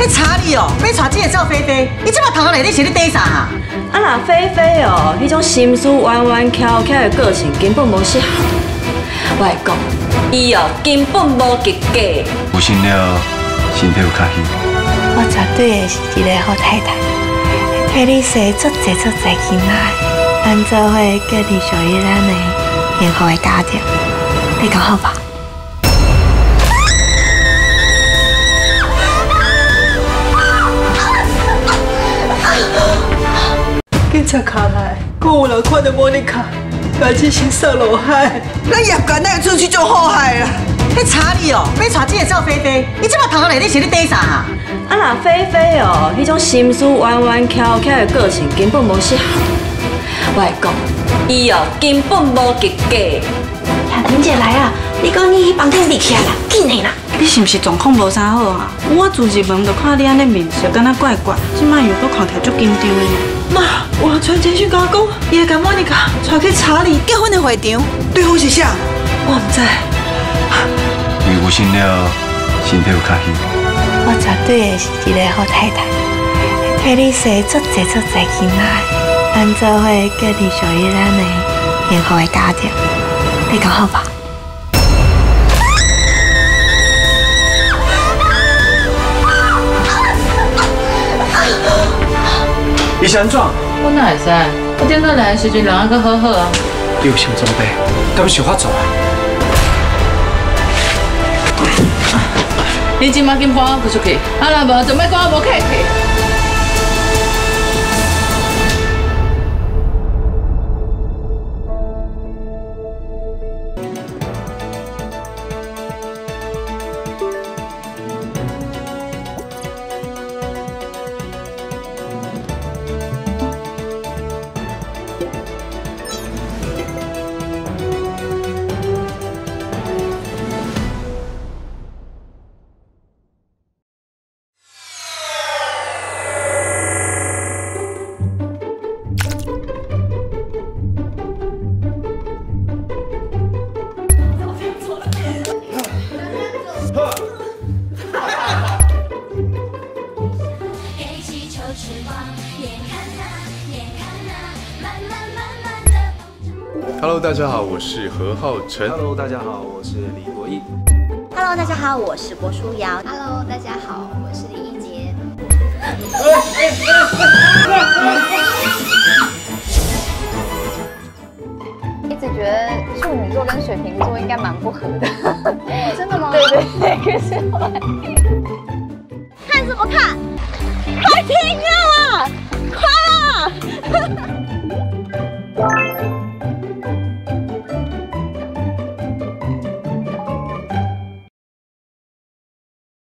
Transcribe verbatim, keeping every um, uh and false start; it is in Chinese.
你查你哦，要查这个赵菲菲，你这么头壳内底是咧底啥啊？ 啊那菲菲哦，迄种心思弯弯翘翘的个性根本无适合。我来讲，伊哦根本无及格。 有心了，身体有较虚。 我绝对会是一个好太太，替你生足济足济囡仔，咱做伙建立属于咱的幸福的家庭，你讲好吧？ 警察卡来，讲有人看到莫妮卡，把这先送落海。 咱业界哪会出去做祸害啦？你查你哦，要查这个赵菲菲，你这么头壳内底是咧底啥啊？ 啊那菲菲哦，迄种心思弯弯翘翘的个性根本无适合。我来讲，伊哦根本无及格。 亚婷姐来啊！你讲你房间立起来啦，紧的啦！ 你是毋是状况无啥好啊？我自入门就看你安尼面色，敢若怪怪，即摆又搁看起来足紧张的。 妈，我传简讯甲我讲，伊会甲莫妮卡带去查理结婚的会场，对方是啥？我唔知。 伊有心了，身体有较虚。 我绝对会是一个好太太，替你生足济足济囡仔，咱做伙建立属于咱的幸福的家庭，你讲好吧？ 你是安怎？ 我哪会使？我顶倒来的时阵人还阁好好啊。 你有啥准备？敢是法做啊？ 你即马紧搬我出去，啊若无就莫讲我无客气。 Hello， 大家好，我是何浩晨。 Hello， 大家好，我是李国毅。 Hello， 大家好，我是郭书瑶。Hello， 大家好，我是李一杰。一直觉得处女座跟水瓶座应该蛮不合的。真的吗？对对对，可是后来看什么看？快听啊！